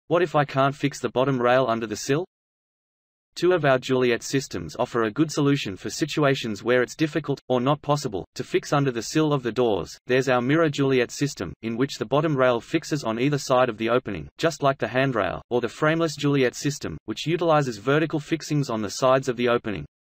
What if I can't fix the bottom rail under the sill? Two of our Juliet systems offer a good solution for situations where it's difficult, or not possible, to fix under the sill of the doors. There's our Mirror Juliet system, in which the bottom rail fixes on either side of the opening, just like the handrail, or the Frameless Juliet system, which utilizes vertical fixings on the sides of the opening.